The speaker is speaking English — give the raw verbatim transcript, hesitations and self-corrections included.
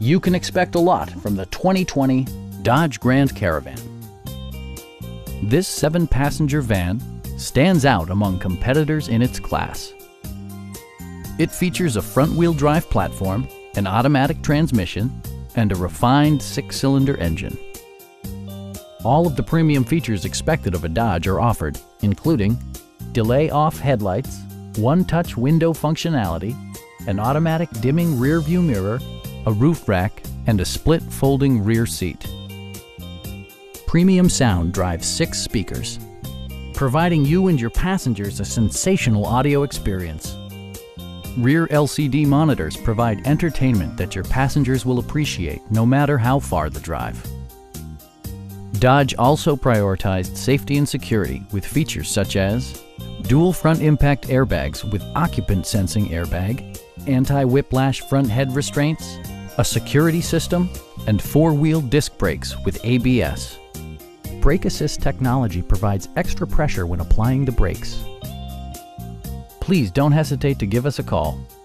You can expect a lot from the twenty twenty Dodge Grand Caravan. This seven-passenger van stands out among competitors in its class. It features a front-wheel drive platform, an automatic transmission, and a refined six-cylinder engine. All of the premium features expected of a Dodge are offered, including delay-off headlights, one-touch window functionality, an automatic dimming rear-view mirror, a roof rack, and a split folding rear seat. Premium sound drives six speakers, providing you and your passengers a sensational audio experience. Rear L C D monitors provide entertainment that your passengers will appreciate no matter how far the drive. Dodge also prioritized safety and security with features such as dual front impact airbags with occupant sensing airbag, anti-whiplash front head restraints, a security system, and four-wheel disc brakes with A B S. Brake assist technology provides extra pressure when applying the brakes. Please don't hesitate to give us a call.